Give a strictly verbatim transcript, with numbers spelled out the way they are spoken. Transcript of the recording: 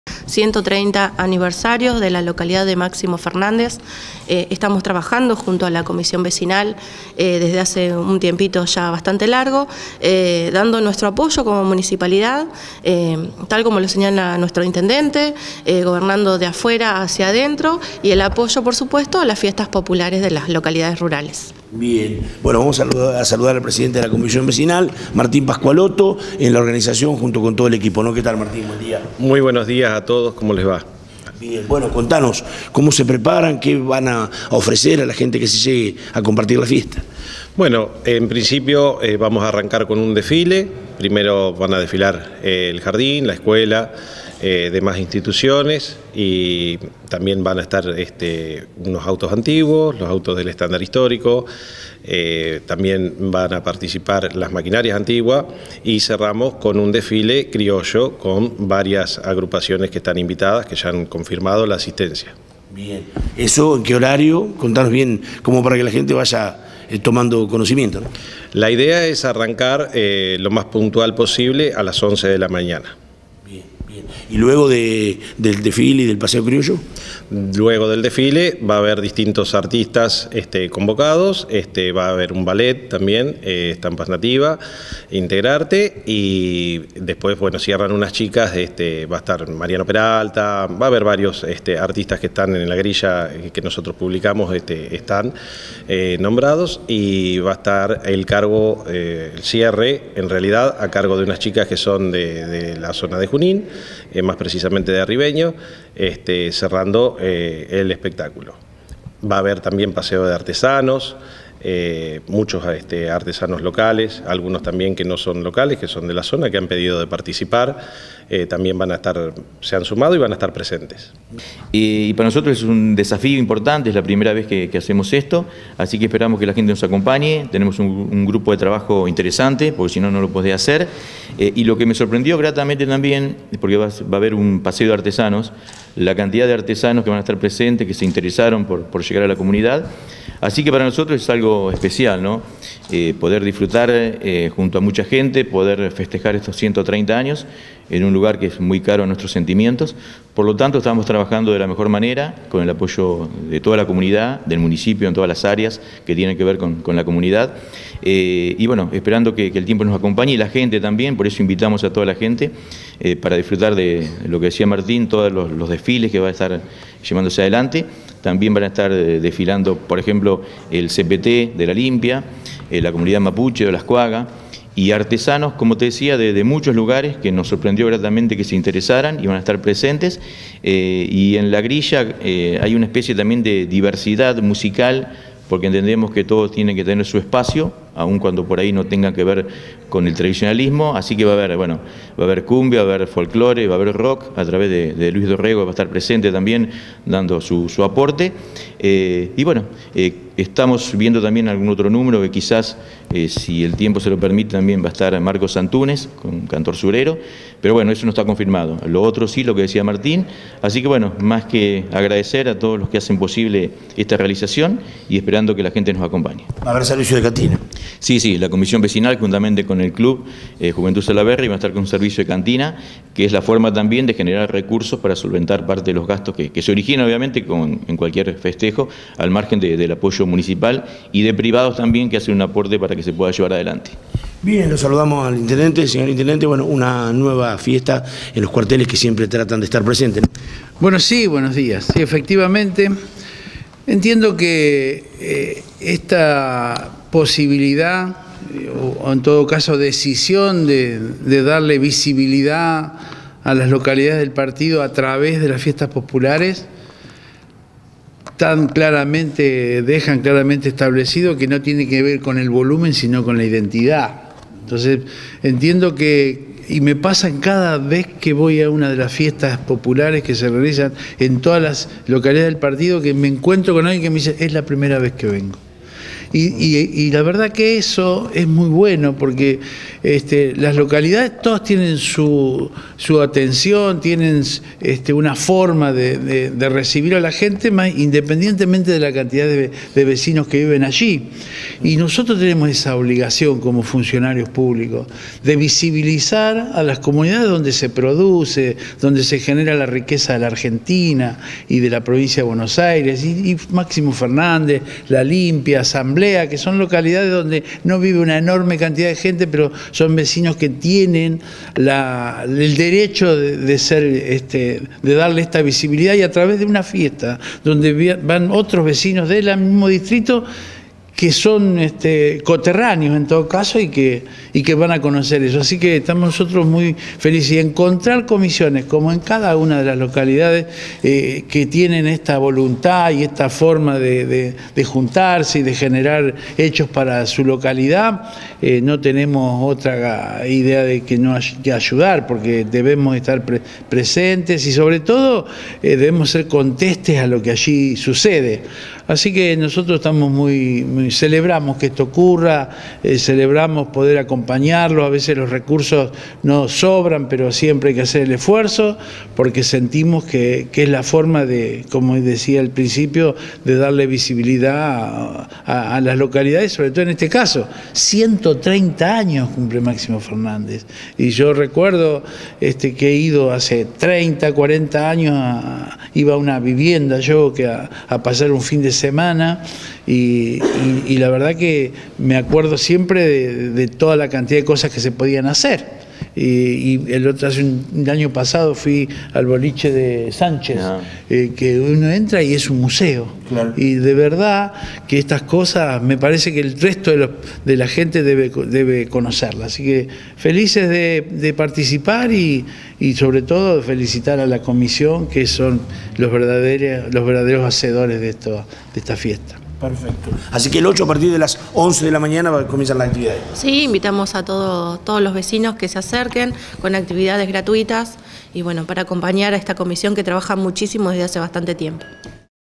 ciento treinta aniversarios de la localidad de Máximo Fernández. Eh, estamos trabajando junto a la comisión vecinal eh, desde hace un tiempito ya bastante largo, eh, dando nuestro apoyo como municipalidad, eh, tal como lo señala nuestro intendente, eh, gobernando de afuera hacia adentro, y el apoyo, por supuesto, a las fiestas populares de las localidades rurales. Bien, bueno, vamos a saludar, a saludar al presidente de la comisión vecinal, Martín Pascualotto, en la organización junto con todo el equipo, ¿no? ¿Qué tal, Martín? Buen día. Muy buenos días a todos, ¿cómo les va? Bien, bueno, contanos, ¿cómo se preparan? ¿Qué van a ofrecer a la gente que se llegue a compartir la fiesta? Bueno, en principio eh, vamos a arrancar con un desfile. Primero van a desfilar eh, el jardín, la escuela, eh, demás instituciones, y también van a estar este, unos autos antiguos, los autos del estándar histórico, eh, también van a participar las maquinarias antiguas, y cerramos con un desfile criollo con varias agrupaciones que están invitadas, que ya han confirmado la asistencia. Bien, ¿eso en qué horario? Contanos bien, como para que la gente vaya eh, tomando conocimiento, ¿no? La idea es arrancar eh, lo más puntual posible a las once de la mañana. Bien, bien. ¿Y luego de, del desfile y del paseo criollo? Luego del desfile va a haber distintos artistas este, convocados, este, va a haber un ballet también, eh, estampas nativas, Integrarte, y después, bueno, cierran unas chicas, este, va a estar Mariano Peralta, va a haber varios este, artistas que están en la grilla que nosotros publicamos, este, están eh, nombrados, y va a estar el cargo, eh, el cierre, en realidad, a cargo de unas chicas que son de, de la zona de Junín, eh, más precisamente de Arribeño, este, cerrando eh, el espectáculo. Va a haber también paseo de artesanos, eh, muchos este, artesanos locales, algunos también que no son locales, que son de la zona, que han pedido de participar, eh, también van a estar, se han sumado y van a estar presentes. Y, y para nosotros es un desafío importante, es la primera vez que, que hacemos esto, así que esperamos que la gente nos acompañe. Tenemos un, un grupo de trabajo interesante, porque si no, no lo podés hacer. Eh, y lo que me sorprendió gratamente también, porque va, va a haber un paseo de artesanos, la cantidad de artesanos que van a estar presentes, que se interesaron por, por llegar a la comunidad. Así que para nosotros es algo especial, ¿no? Eh, poder disfrutar eh, junto a mucha gente, poder festejar estos ciento treinta años en un lugar que es muy caro a nuestros sentimientos. Por lo tanto, estamos trabajando de la mejor manera, con el apoyo de toda la comunidad, del municipio, en todas las áreas que tienen que ver con, con la comunidad. Eh, y bueno, esperando que, que el tiempo nos acompañe y la gente también, por eso invitamos a toda la gente eh, para disfrutar de lo que decía Martín, todos los, los desfiles que va a estar llevándose adelante. También van a estar eh, desfilando, por ejemplo, el C P T de La Limpia, eh, la comunidad mapuche de Las Cuagas, y artesanos, como te decía, de, de muchos lugares, que nos sorprendió gratamente que se interesaran y van a estar presentes. Eh, y en la grilla eh, hay una especie también de diversidad musical, porque entendemos que todos tienen que tener su espacio, aun cuando por ahí no tengan que ver con el tradicionalismo. Así que va a haber, bueno, va a haber cumbia, va a haber folclore, va a haber rock, a través de, de Luis Dorrego, va a estar presente también dando su, su aporte. Eh, y bueno, eh, estamos viendo también algún otro número que quizás, eh, si el tiempo se lo permite, también va a estar Marcos Antunes, con cantor surero, pero bueno, eso no está confirmado. Lo otro sí, lo que decía Martín. Así que bueno, más que agradecer a todos los que hacen posible esta realización y esperando que la gente nos acompañe. ¿Va a haber servicio de cantina? Sí, sí, la comisión vecinal, juntamente con el club eh, Juventud Salaberry, va a estar con un servicio de cantina, que es la forma también de generar recursos para solventar parte de los gastos que, que se originan, obviamente, con, en cualquier festejo, al margen de, del apoyo municipal y de privados también, que hacen un aporte para que se pueda llevar adelante. Bien, lo saludamos al intendente, señor intendente. Bueno, una nueva fiesta en los cuarteles que siempre tratan de estar presentes, ¿no? Bueno, sí, buenos días. Sí, efectivamente, entiendo que eh, esta posibilidad, o en todo caso decisión de, de darle visibilidad a las localidades del partido a través de las fiestas populares, tan claramente, dejan claramente establecido que no tiene que ver con el volumen, sino con la identidad. Entonces, entiendo que, y me pasa cada vez que voy a una de las fiestas populares que se realizan en todas las localidades del partido, que me encuentro con alguien que me dice, es la primera vez que vengo. Y, y, y la verdad que eso es muy bueno, porque este, las localidades todas tienen su, su atención, tienen este, una forma de, de, de recibir a la gente, más independientemente de la cantidad de, de vecinos que viven allí. Y nosotros tenemos esa obligación como funcionarios públicos de visibilizar a las comunidades donde se produce, donde se genera la riqueza de la Argentina y de la provincia de Buenos Aires, y, y Máximo Fernández, La Limpia, Asamblea, que son localidades donde no vive una enorme cantidad de gente, pero son vecinos que tienen la, el derecho de, de ser, este, de darle esta visibilidad, y a través de una fiesta donde van otros vecinos del mismo distrito que son este, coterráneos en todo caso y que, y que van a conocer eso. Así que estamos nosotros muy felices, y encontrar comisiones como en cada una de las localidades eh, que tienen esta voluntad y esta forma de, de, de juntarse y de generar hechos para su localidad. Eh, no tenemos otra idea de que no que ayudar, porque debemos estar pre presentes y sobre todo eh, debemos ser contestes a lo que allí sucede. Así que nosotros estamos muy, muy celebramos que esto ocurra, eh, celebramos poder acompañarlo. A veces los recursos no sobran, pero siempre hay que hacer el esfuerzo, porque sentimos que, que es la forma de, como decía al principio, de darle visibilidad a, a, a las localidades, sobre todo en este caso. ciento treinta años cumple Máximo Fernández, y yo recuerdo este, que he ido hace treinta, cuarenta años, a, iba a una vivienda yo que a, a pasar un fin de semana, y, y, y la verdad que me acuerdo siempre de, de toda la cantidad de cosas que se podían hacer. Y, y el otro, hace un, un año pasado fui al boliche de Sánchez, no. eh, que uno entra y es un museo. Claro. Y de verdad que estas cosas me parece que el resto de, los, de la gente debe, debe conocerlas. Así que felices de, de participar y, y sobre todo de felicitar a la comisión, que son los verdaderos, los verdaderos hacedores de, esto, de esta fiesta. Perfecto. Así que el ocho a partir de las once de la mañana comienzan las actividades. Sí, invitamos a todo, todos los vecinos que se acerquen con actividades gratuitas y bueno, para acompañar a esta comisión que trabaja muchísimo desde hace bastante tiempo.